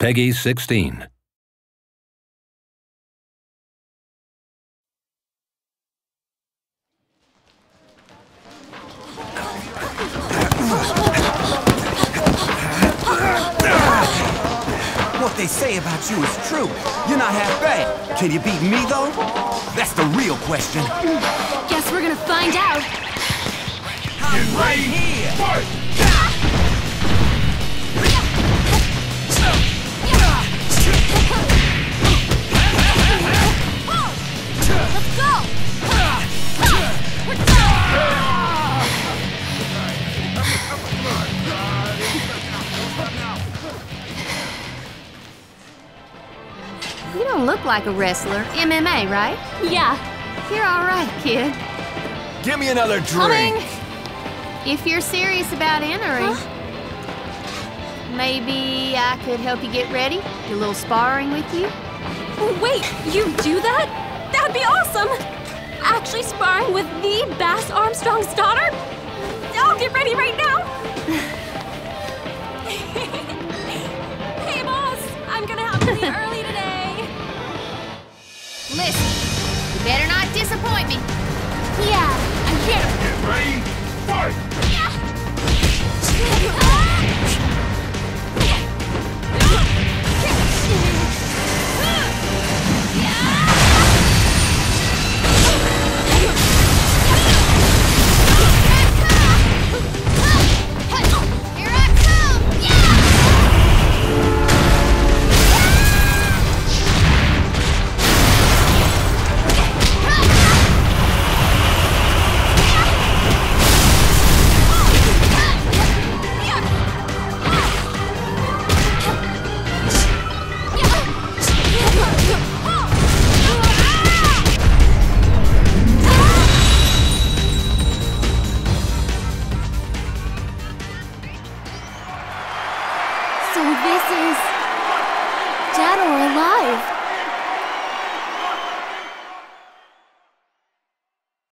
Peggy 16. What they say about you is true. You're not half bad. Can you beat me, though? That's the real question. Guess we're gonna find out. I'm right here. Let's go! You don't look like a wrestler. MMA, right? Yeah. You're all right, kid. Give me another drink. Coming. If you're serious about entering, maybe I could help you get ready. Do a little sparring with you. Wait, you do that? That'd be awesome! Actually sparring with the Bass Armstrong's daughter? I'll get ready right now! Hey, boss! I'm gonna have to leave early today! Listen, you better not disappoint me. Yeah, I get it! Get ready, fight! So this is